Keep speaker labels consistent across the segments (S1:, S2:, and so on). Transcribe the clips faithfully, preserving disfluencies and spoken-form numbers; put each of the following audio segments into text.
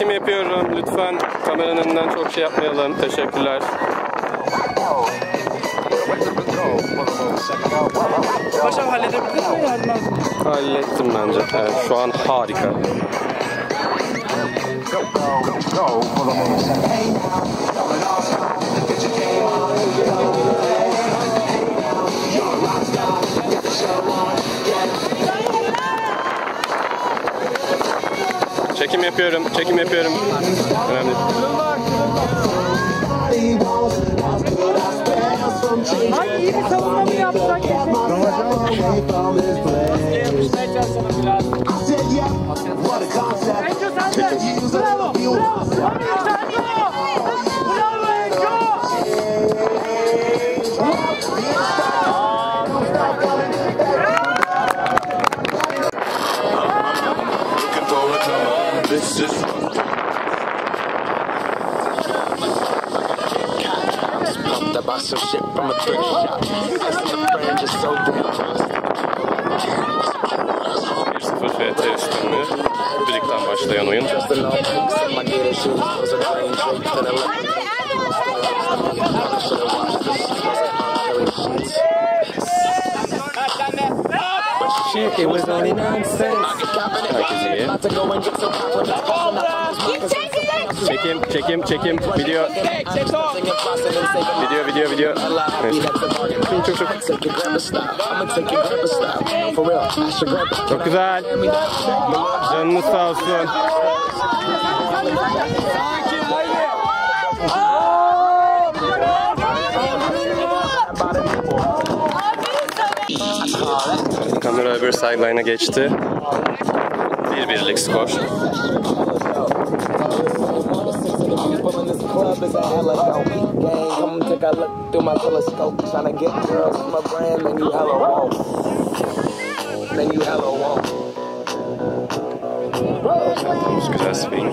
S1: Çekim yapıyorum. Lütfen kameranın önünden çok şey yapmayalım. Teşekkürler.
S2: Paşam halledebildin mi? Yardım lazım.
S1: Hallettim bence. Evet, şu an harika. Çekim yapıyorum, çekim yapıyorum. Önemli.
S2: Ay iyi bir savunma mı yapsak? Enco sen de. Bravo, bravo. Bravo Enco.
S3: About some shit from a thrift shop. Friend just so
S1: bir sıfır F T üstünlüğü. Birlikten başlayan oyun. It was only nonsense. Herkes iyi. Çekim, çekim, çekim. Video. Video, video, video. Neyse. Çok çok çok. Çok güzel. Canınız sağ olsun. Kamera öbür sideline'a geçti. Bir birlik skor. Güzel swing.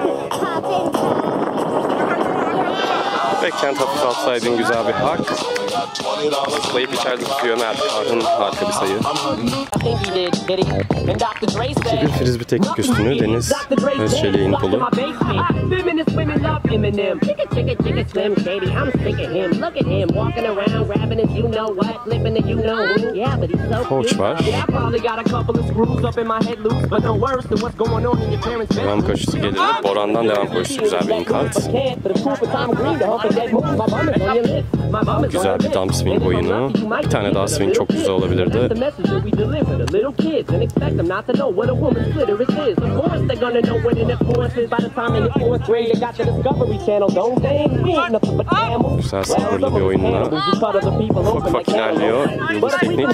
S1: Backhand hafif atsaydın güzel bir hak. Zıplayıp içeride tutuyor Mert. Harun harika bir sayı. Kibir frisbee teknik üstünü Deniz Özçelik'in kolu. Koç var. Devam koşusu gelir. Boran'dan devam koşusu güzel bir inkart. Güzel bir dump swing oyunu. Bir tane daha swing çok güzel olabilirdi. Güzel sıfırlı bir oyunla ufak ufak ilerliyor Yıldız Teknik.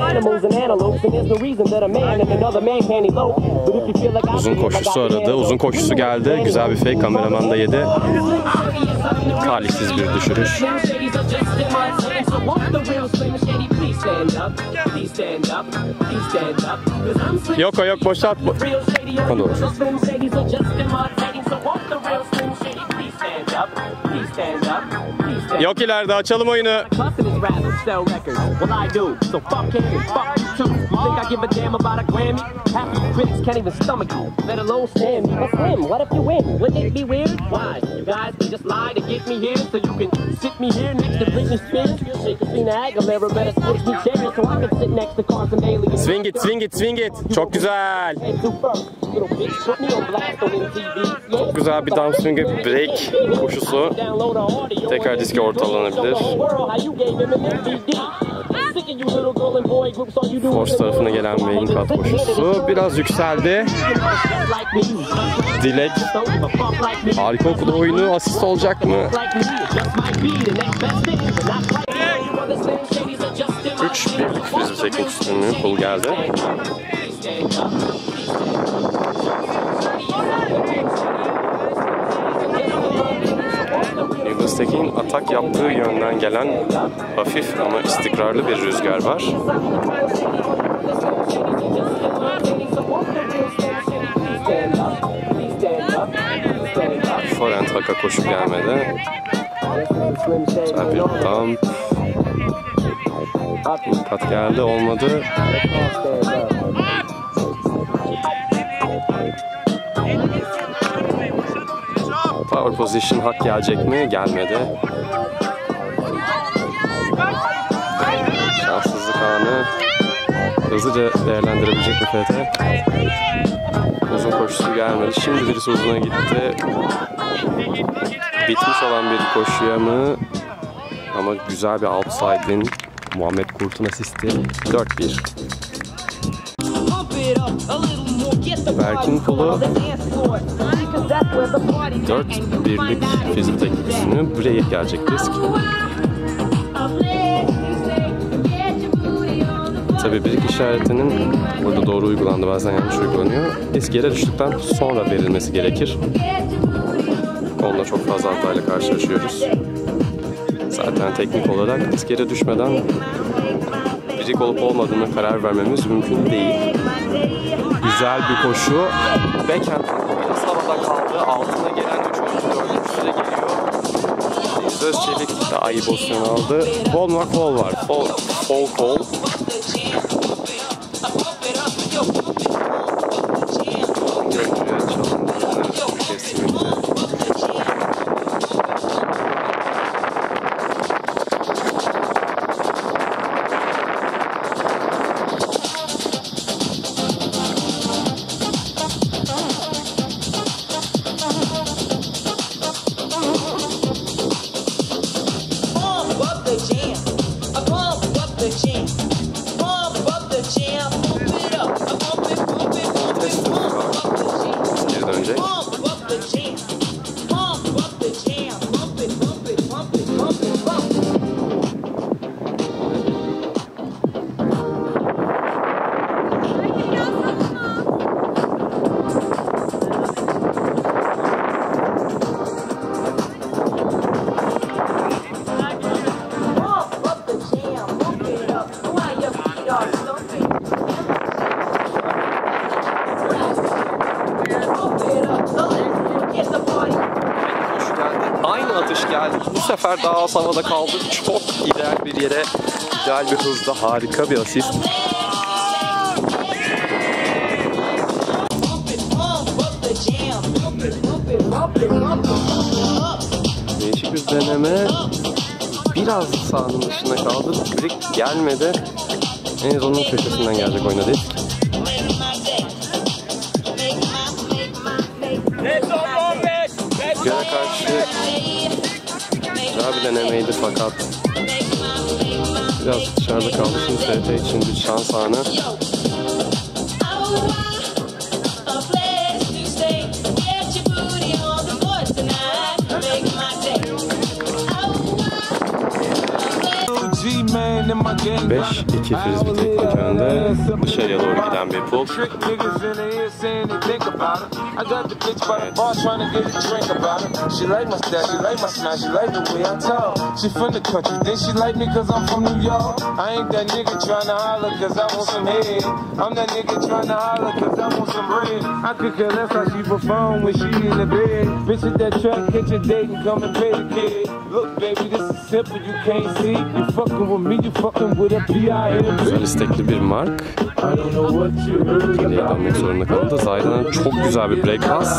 S1: Uzun koşusu aradı. Uzun koşusu geldi. Güzel bir fake. Kameraman da yedi. Talihsiz bir düşürüş. Yok o yok boşalt. Ha doğru. Yok ileride açalım oyunu. Swing it, swing it, swing it. Çok güzel. Çok güzel bir down swing break koşusu. Tekrar diske ortalanabilir. Force tarafına gelen main cut koşusu biraz yükseldi. Dilek harika okudu oyunu. Asist olacak mı? üç birlik frisbee teknik üstünlüğü kolu geldi. Yıldız Tekin atak yaptığı yönden gelen hafif ama istikrarlı bir rüzgar var. Forehand haka koşup gelmedi. Güzel bir dump. Kat geldi, olmadı. Power position hak gelecek mi? Gelmedi. Şanssızlık anı. Hızlıca değerlendirebilecek mi F T? Uzun koşusu gelmedi. Şimdi birisi uzuna gitti. Bitmiş olan bir koşuya mı? Ama güzel bir outside'in Muhammed Kurt'un asisti. dört bir. Berk'in kolu dört birlik fizik teknisini buraya gelecek risk. Tabii birlik işaretinin burada doğru uygulandı, bazen yanlış uygulanıyor. Risk yere düştükten sonra verilmesi gerekir. Onunla çok fazla hatayla karşılaşıyoruz. Zaten teknik olarak risk yere düşmeden birlik olup olmadığına karar vermemiz mümkün değil. Güzel bir koşu. Backhand biraz havada kaldı. Altına gelen üçüncü, dördüncüsü de geliyor. Deniz Özçelik daha iyi pozisyon aldı. Ball var, fall var. Fall, fall call. Görüntüye çalındığını kesinlikle. Geri dönecek. Aynı atış geldi. Bu sefer daha az havada kaldı. Çok ideal bir yere, ideal bir hızda harika bir asist. Değişik bir deneme. Biraz sahanın dışına kaldı. Direkt gelmedi. En az onun köşesinden gelecek oynadı. Göre karşı güzel bir denemeydi fakat biraz dışarıda kaldı. Şimdi F T için bir şans anı. beş iki frisbee teknik önde. Dışarıya doğru giden bir pull. Evet. Güzel istekli bir mark. Geriye dönmek zorunda kaldı. Zayda'nın çok güzel bir break pass.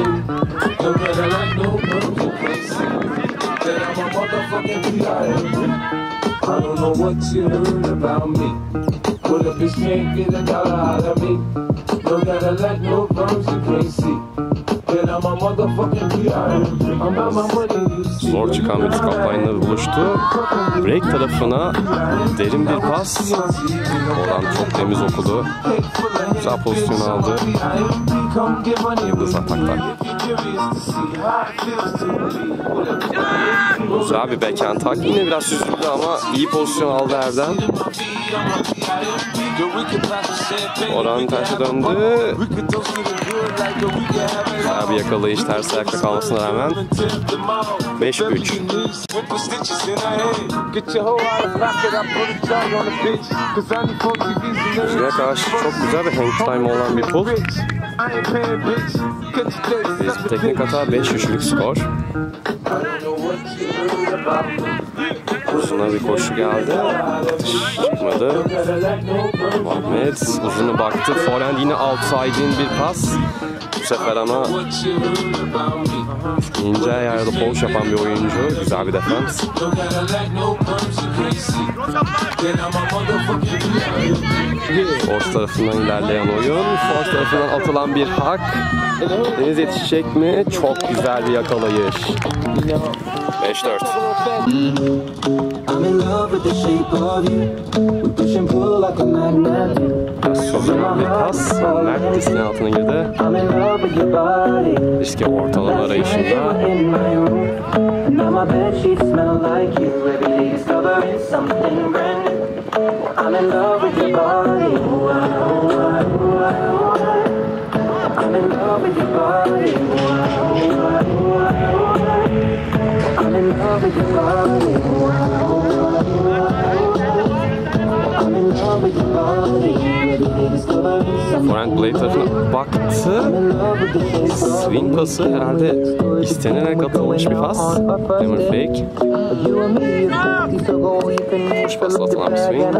S1: Zor çıkan bir kampanyayla buluştu. Break tarafına derin bir pas. Oradan çok temiz okudu. Güzel pozisyon aldı. Yıldız ataklar. Güzel bir backhand tak. Yine biraz süzüldü ama iyi pozisyon aldı Erdem. Orhan terse döndü. Güzel bir yakalayış, ters ayakta kalmasına rağmen. beş üç. Rüzgara karşı çok güzel bir hang time olan bir pull. Bir teknik hata, beş üçlük skor. Uzuna bir koşu geldi. Çıkmadı. Muhammed uzunu baktı. Forehand yine outside'in bir pas. Bu sefer ama ince ayarda poğuş yapan bir oyuncu. Güzel bir defans. Force tarafından ilerleyen oyun. Force tarafından atılan bir hak. Deniz yetişecek mi? Çok güzel bir yakalayış. beş dört. Sözlenen bir pas. Mert diskin altına girdi. Riski ortalama arayışında. Forehand Blade tarafına baktı. Swing pası herhalde istenerek atılmış bir pas. Hammer fake. Hoş pasla atılan bir swing.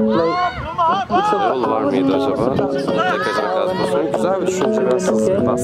S1: Yol var mıydı acaba? Tekrar etmek lazım pozisyonu. Güzel bir düşünce ve asılsız bir pas.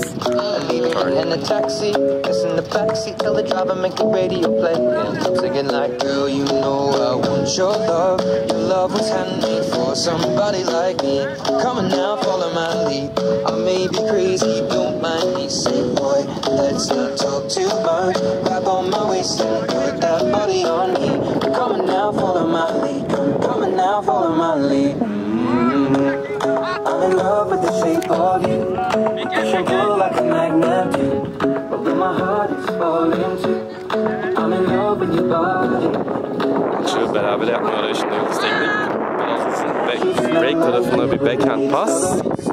S4: I'm in love with the shape of you. Push and pull like a magnet do. But when my heart is falling too, I'm in love with your body.
S1: Maçı beraber yapma arayışında Yıldız Teknik. Biraz uzun back, break tarafına bir backhand pas.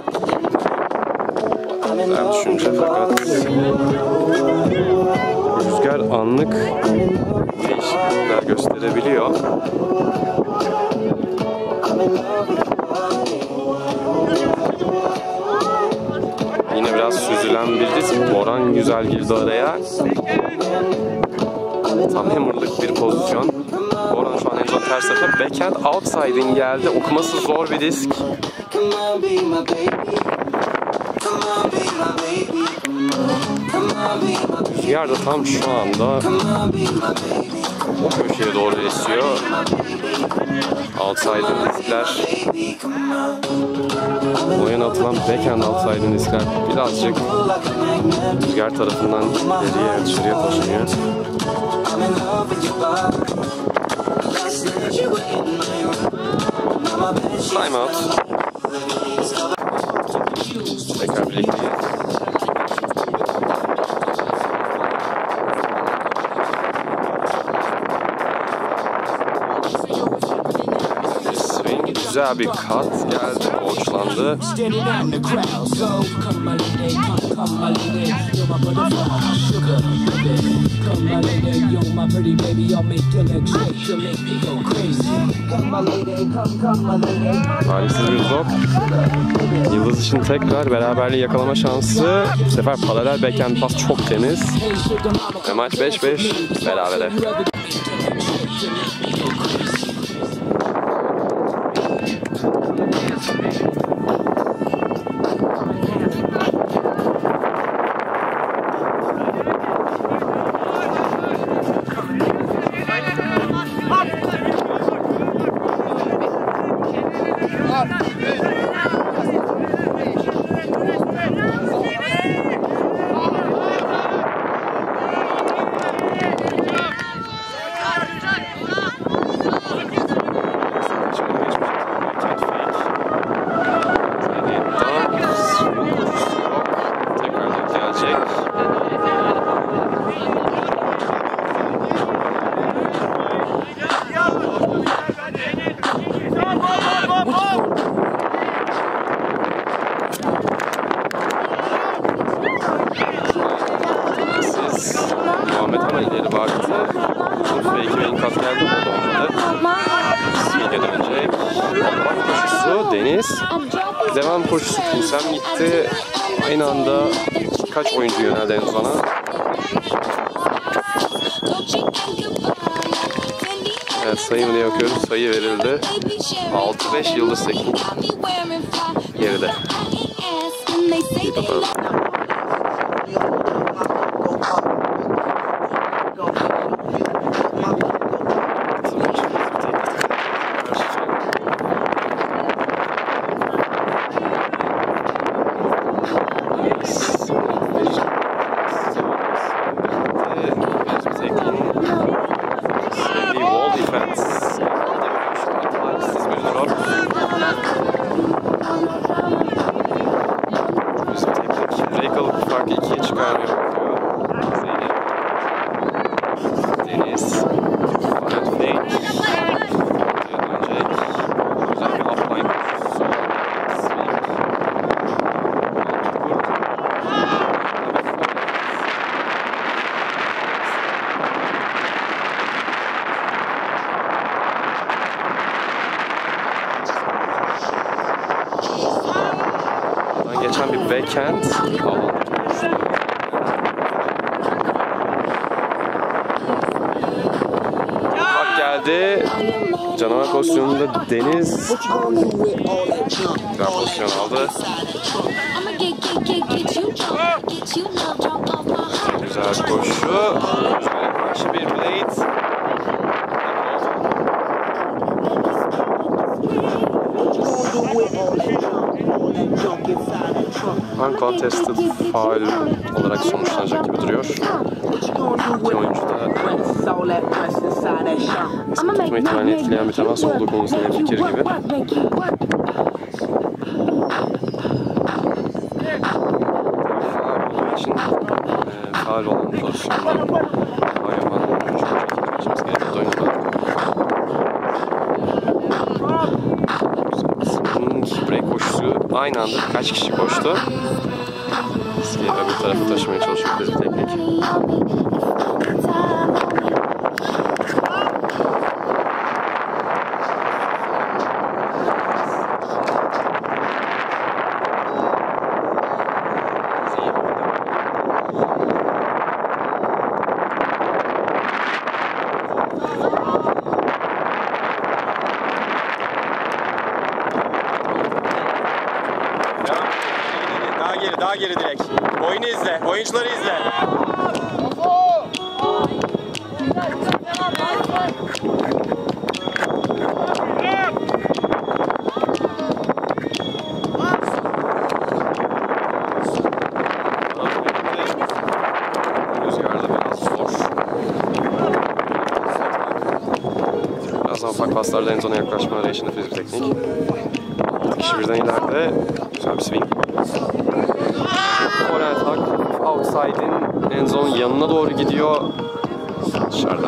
S1: Ben düşünce fakat rüzgar anlık değişiklikler gösterebiliyor. Yine biraz süzülen bir disk. Boran güzel girdi araya. Tam hammerlık bir pozisyon. Boran şu an en son ters tarafa. Backhand outside'in geldi. Okuması zor bir disk. Rüzgar da tam şu anda o köşeye doğru esiyor. Outside'in diskler. Oyuna atılan backhand outside'in diskler birazcık rüzgar tarafından ileriye dışarıya taşınıyor. Time out. Tekrar birlikteyiz. Swing güzel bir kat geldi, borçlandı. Talihsiz bir drop. Yıldız için tekrar beraberliği yakalama şansı. Bu sefer paralel backhand pas çok temiz. Ve maç beş beş berabere. Muhammed ama ileri baktı. Fake'e benim kat geldi. O da olmadı. Swing'e dönecek. Bak koşusu Deniz. Devam koşusu Kulsem gitti. Aynı anda kaç oyuncu yöneldi en sona. Evet, sayımını yapıyoruz. Sayı verildi. altı beş Yıldız Teknik geride. İyi bakalım. çıkarmaya bakıyor. Zeynep. Deniz. Fanet fake. Dönecek. Güzel bir upline koşusu. Swing. Buradan geçen bir backhand. Bak geldi. Canavar pozisyonunda Deniz. Güzel pozisyon aldı. Güzel koşu. Şöyle karşı bir blade. Uncontested faul olarak sonuçlanacak gibi duruyor. İki oyuncu da tutma ihtimalini etkileyen bir temas olduğu konusunda fikir gibi. Faul olduğu için e, faul olan pozisyonda faul yapan oyuncu geçmemiz gerekiyordu oyuna. Break koşusu aynı anda kaç kişi koştu? Eski öbür tarafı taşımaya çalışıyor bir teknik.
S5: Daha geri, daha geri direkt. Oyunu izle, oyuncuları izle.
S1: Rüzgarda biraz zor. Birazdan ufak paslarda en sona yaklaşma arayışında fizik teknik. altı kişi birden ileride. Güzel bir swing. Forehand hak outside'in en son yanına doğru gidiyor. Dışarıdan.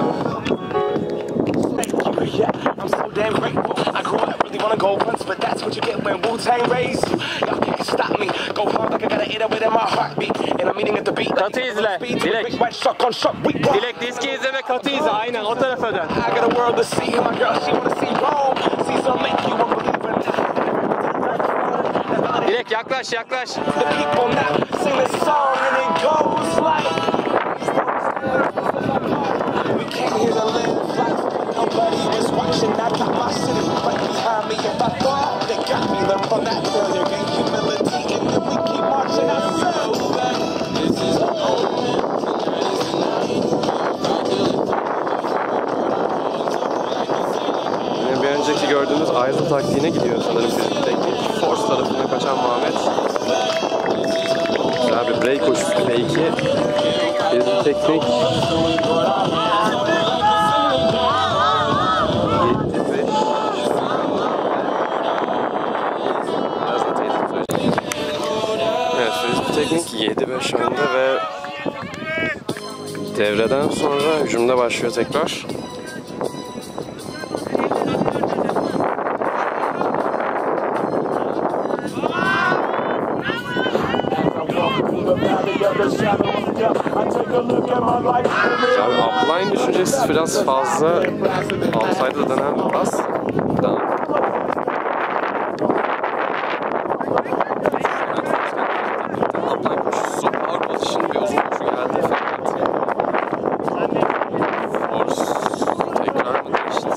S6: I'm so damn grateful. I grew up really wanna go once, but that's what you get when Wu-Tang raised you. Y'all can't stop me. Go hard like I gotta eat it within my heartbeat. And I'm eating at the beat.
S5: Katı izle, Dilek. Dilek diski izle ve katı izle. Aynen o tarafa dön.
S6: I got a world to see. My girl, she wanna see Rome. See some make you a believer.
S5: Dilek yaklaş, yaklaş.
S6: The people now sing this song and it goes like. We came here to live life. Nobody was watching. I got my city right behind me. If I thought they got me, learn from that failure, gain humility, and then we keep marching ourselves. This is
S1: Yine bir önceki gördüğümüz ayrı taktiğine gidiyor sanırım fizik teknik. Force tarafına kaçan Muhammed. Güzel bir break koşusu fake'i. Fizik teknik. Evet, fizik teknik yedi beş önde ve devreden sonra hücumda başlıyor tekrar. Abi upline düşüncesi biraz fazla outside'da dönen bir pas. Tamam. Upline koşusu power position bir uzun koşu geldi. Force tekrar mı değişti?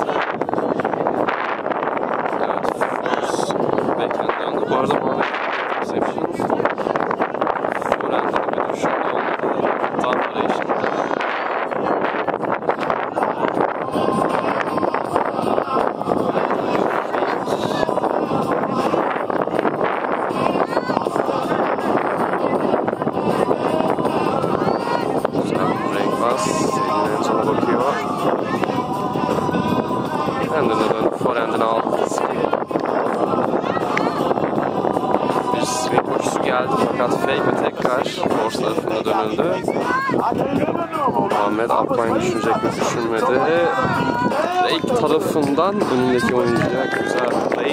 S1: Evet, force backhand döndü. Bu arada Muhammed interception. Forehand'ın bir düşüşünde olmadı. Tam arayışında. Senin en sona bakıyor. Kendine dön. Forehand'ini aldı. geldi fakat fake ve tekrar force tarafına dönüldü. Muhammed upline düşünecek mi düşünmedi. Drake tarafından önündeki oyuncuya güzel play.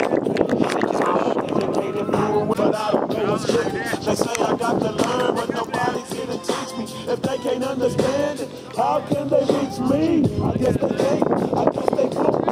S7: If they can't understand it, how can they reach me? I guess they can't. I guess they could.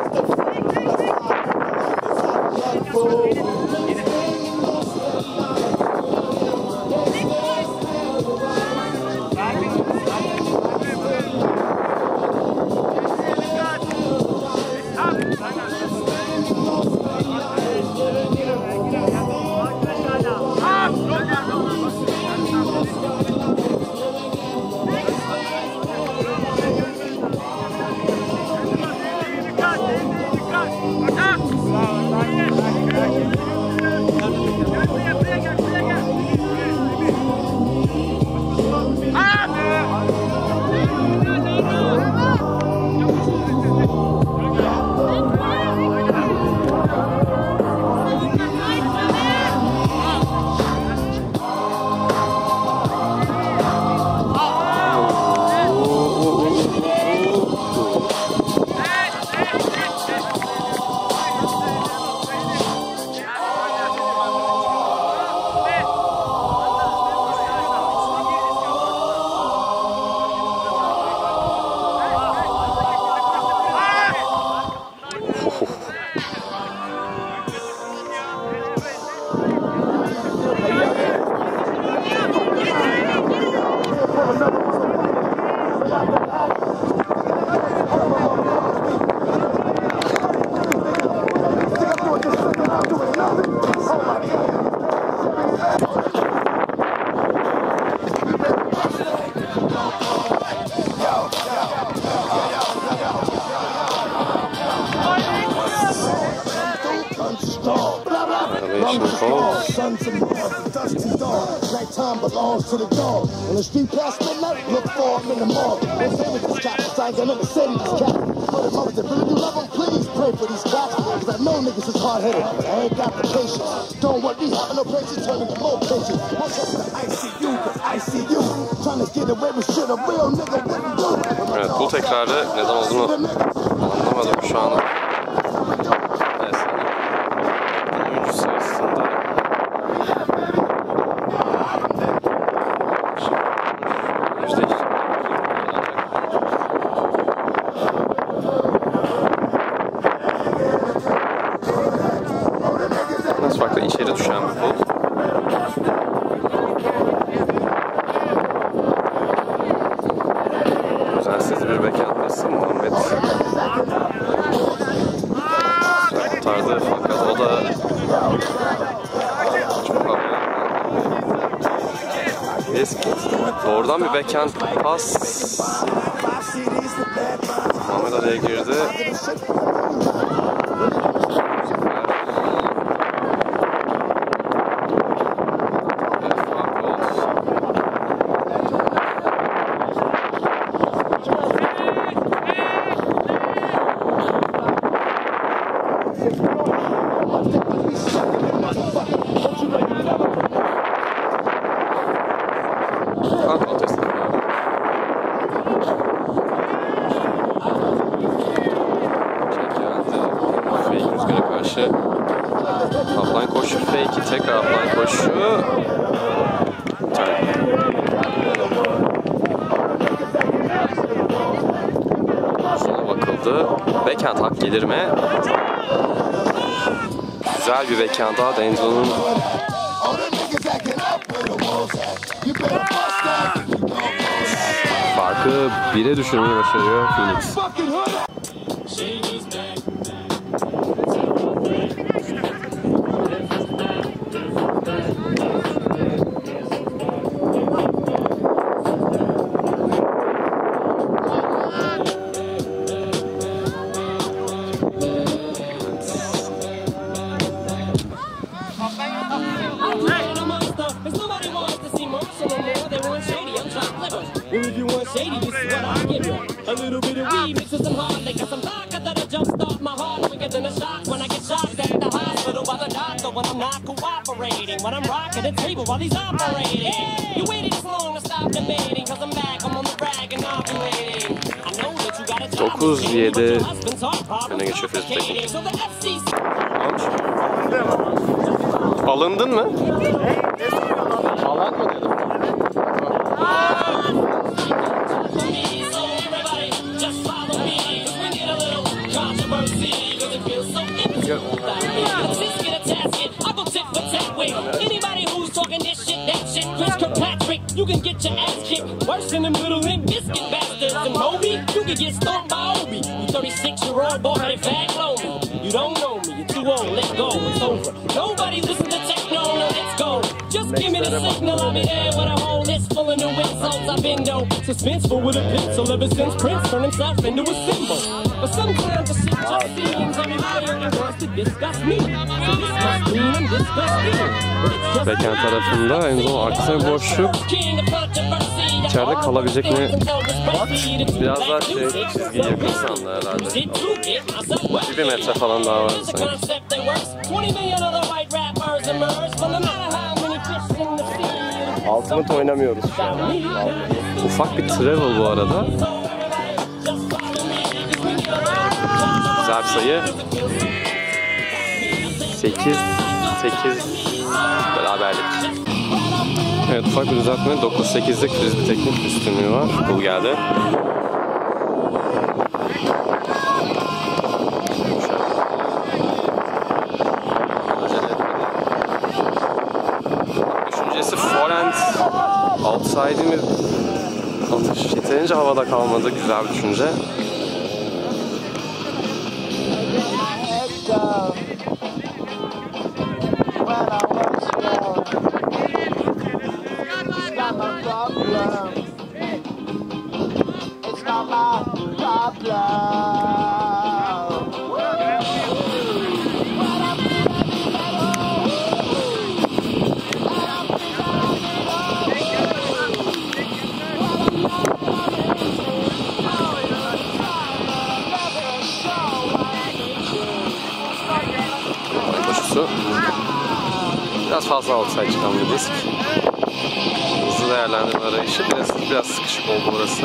S8: Sons of Mars, the dusty dawn. Nighttime belongs to the dawn. On the street past midnight, look for them in the mall. They say with these cats, I ain't got nothing to say to these cats. For the mothers that really do love them, please pray for these cats. Cause I know niggas is hard-headed, but I ain't got the patience. Don't want me having no patience, turning to more patience. I'm going to I C U, cause I see you. Trying to get away with shit a real nigga wouldn't do.
S1: Evet, bu tekrarı neden olduğunu anlamadım şu an. Nasıl farklı içeri düşen bir bul. Düzensiz bir backhand pası Muhammed kurtardı fakat o da çok havaya. Eski doğrudan bir backhand pas. Muhammed araya girdi. Upline koşu fake'i tekrar upline koşu. Şuna bakıldı. Backhand hak gelir mi? Güzel bir backhand daha Denzo'nun. Farkı bire düşürmeyi başarıyor Phoenix.
S9: A little bit of weed mixed with some hard liquor, some vodka that'll jumpstart my heart. We get in the shot when I get shot at the heart. doctor when I'm not cooperating. When I'm rocking the table while he's operating. You waited this long to stop debating. Cause I'm back, I'm on the rag and operating. I know that you got a job.
S1: dokuz yedi öne geçiyor Frisbee Teknik. Alındın mı? Alan mı dedim?
S9: Anybody who's talking this shit, that shit, Chris Kirkpatrick, you can get your ass kicked. Worse than the middle and biscuit bastards. And Moby, you can get stomped by Obi. You thirty-six-year-old boy, they fat lonely. You don't know me, you're too old, let go, it's over. Nobody listen to techno, no, let's go. Just give me the signal, I'll be there with a whole list full of new insults. I've been though suspenseful with a pencil ever since Prince turned himself into a symbol. But sometimes the shit just seems everybody wants to discuss me. So this must mean I'm disgusting.
S1: Backhand tarafında en son arkasına boşluk. İçeride kalabilecek mi? Biraz daha şey, çizgiye yakın sandı herhalde. Bir metre falan daha var sanki. Ultimate oynamıyoruz şu an. Ufak bir travel bu arada. Güzel bir sayı. sekiz sekiz beraberlik. Evet, ufak bir düzeltme. dokuz sekizlik Frisbee Teknik üstünlüğü var. Bu geldi. Düşüncesi forehand outside'i mi? Atış yeterince havada kalmadı. Güzel bir düşünce. Biraz fazla outside çıkan bir disk. Hızlı değerlendirme arayışı. Biraz, biraz sıkışık oldu burası.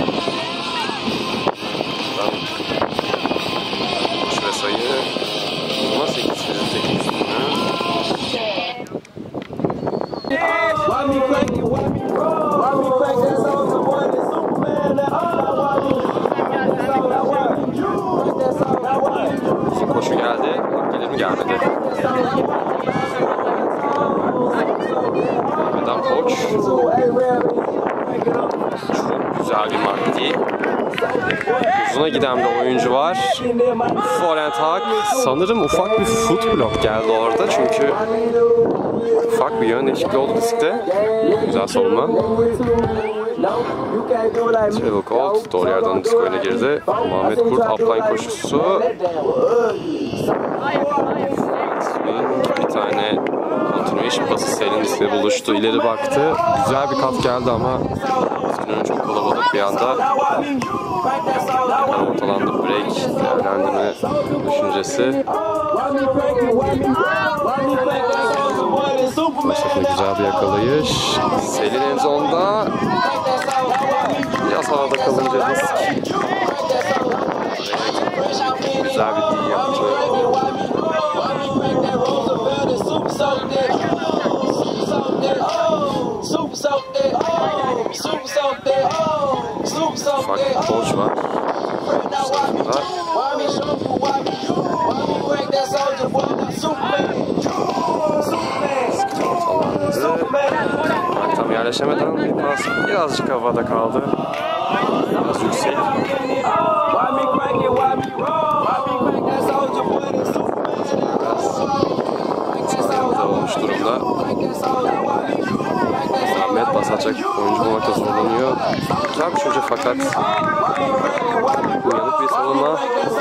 S1: Koşu ve sayı. Ama sekiz Frisbee Teknik üstüne. Koşu geldi. Gelir mi gelmedi. Adam Koç. Çok güzel bir maddi. Uzuna giden bir oyuncu var. Forehand hak. Sanırım ufak bir foot block geldi orada çünkü ufak bir yön değişikliği oldu diskte. Güzel savunma. Travel Colt doğru yerden disk oyuna girdi. Muhammed Kurt upline koşusu. Bir tane continuation pası Selin diskle buluştu. İleri baktı. Güzel bir kat geldi ama diskin çok kalabalık bir anda. Tekrar ortalandı. Break değerlendirme düşüncesi. Başak'ın güzel bir yakalayış. Selin en zonda. Biraz havada kalınca disk. Güzel bir D yaptı. Ufak bir koç var. Tam yerleşemeden bir pas birazcık havada kaldı. Biraz yüksek. Biraz olmuş durumda. Ahmet pas atacak oyuncu bulmakta zorlanıyor. Güzel bir çocuğu fakat uyanık bir savunma.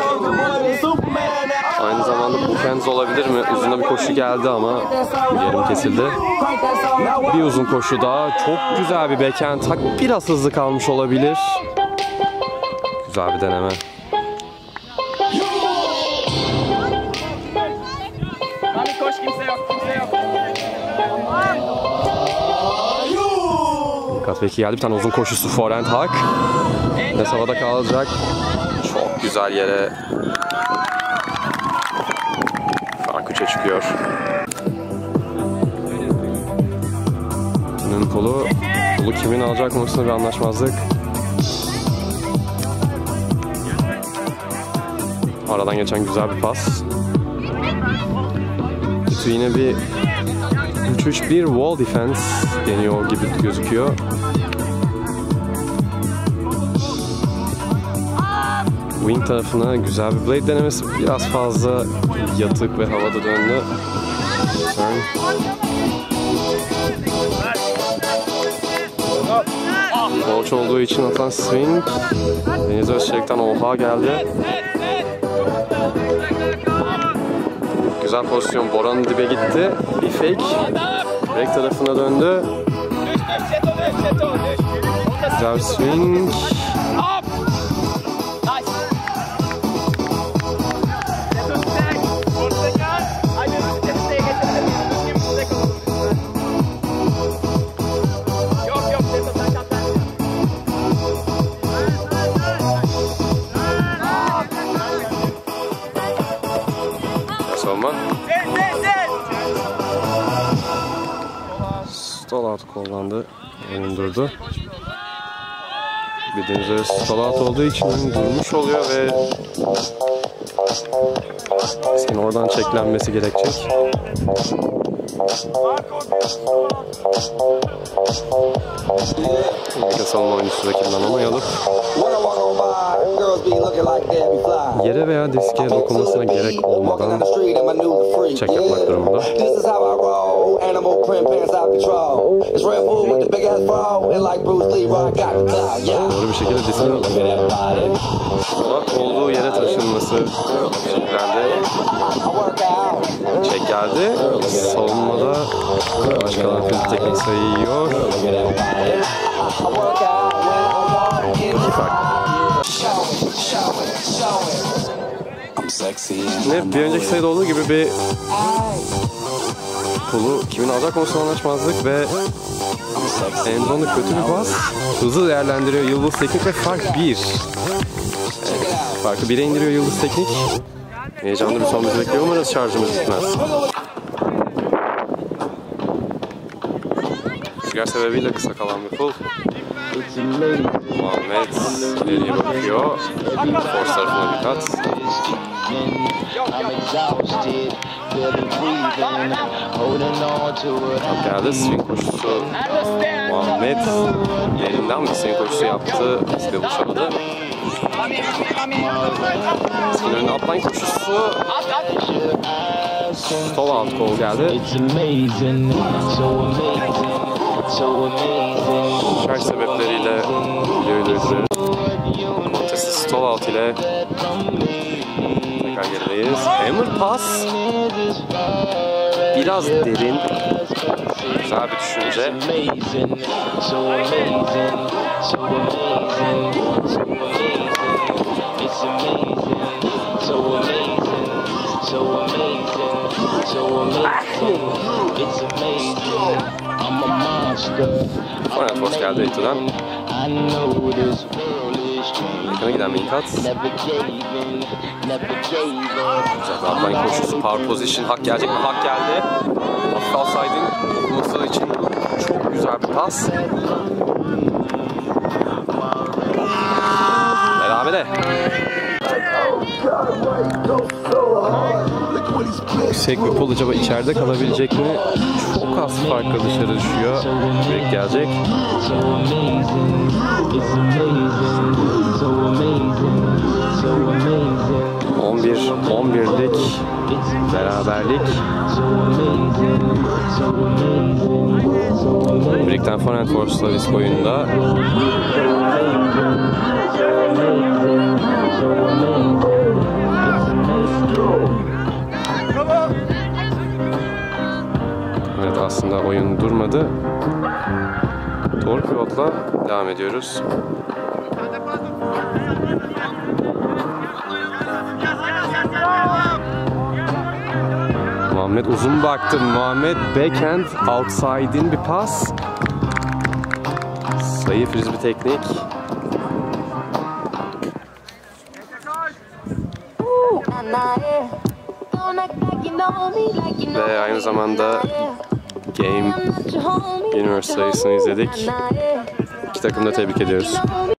S1: Aynı zamanda Bookends olabilir mi? Uzun bir koşu geldi ama yarım kesildi. Bir uzun koşu daha. Çok güzel bir backhand tak. Biraz hızlı kalmış olabilir. Güzel bir deneme.
S2: Ali koş, kimse yok, kimse yok.
S1: Dikkat peki geldi. Bir tane uzun koşusu forehand hak. Nes havada kalacak. Çok güzel yere. Fark üçe çıkıyor. Bunun pulu, pulu kimin alacak konusunda bir anlaşmazlık. Aradan geçen güzel bir pas. Kötü yine bir üç üç bir wall defense deniyor gibi gözüküyor. Wing tarafına güzel bir blade denemesi, biraz fazla yatık ve havada döndü. Borç olduğu için atan swing. Deniz Özçelik'ten oha geldi. Güzel pozisyon. Bora'nın dibe gitti. Bir fake. Break tarafına döndü. Güzel bir swing. Savunma. Stall out kullandı. Oyun durdu. Bildiğiniz üzere stall out olduğu için durmuş oluyor ve senin oradan çeklenmesi gerekecek. Bir savunma oyuncusu rakibinden onay alıp yere veya diske dokunmasına gerek olmadan çek yapmak durumunda. Doğru bir şekilde diske olduğu yere taşınması şeklendi. Çek geldi. Savunmada başka bir teknik sayı yiyor. İki fark. Ne bir önceki sayıda olduğu gibi bir pulu kimin alacak konusunda anlaşmazlık ve Enzo'nun kötü bir pas. Hızlı değerlendiriyor Yıldız Teknik ve fark bir. Evet, farkı bire indiriyor Yıldız Teknik. Heyecanlı bir son bizi bekliyor. Umarız şarjımız bitmez. Rüzgar sebebiyle kısa kalan bir pul. Muhammed ileriye bakıyor. Force tarafına dikkat. Top geldi. Swing koşusu. Muhammed elinden bir swing koşusu yaptı. Size ulaşamadı. Swing önüne upline koşusu. Stall out call geldi. Şarj sebepleriyle videoyu durduruyoruz. Montesi stall out ile tekrar gerideyiz. Hammer pass. Biraz derin. Güzel bir düşünce. Forehand force geldi Ito'dan. Yakına giden bir kat. Güzel bir upline koşusu. Power position. Hak gelecek mi? Hak geldi. Hafif outside'in bulması için çok güzel bir pas. Berabere. Yüksek bir pul acaba içeride kalabilecek mi? Çok az farkla dışarı düşüyor. Break gelecek. on bir on birlik beraberlik. Break'ten forehand force'la risk oyunda. Evet, aslında oyun durmadı. Doğru pivotla devam ediyoruz. Muhammed Muhammed uzun baktı. Muhammed backhand outside'in bir pas. Sayı frisbee teknik. Ve aynı zamanda Game Universe sayısını izledik. İki takımı da tebrik ediyoruz.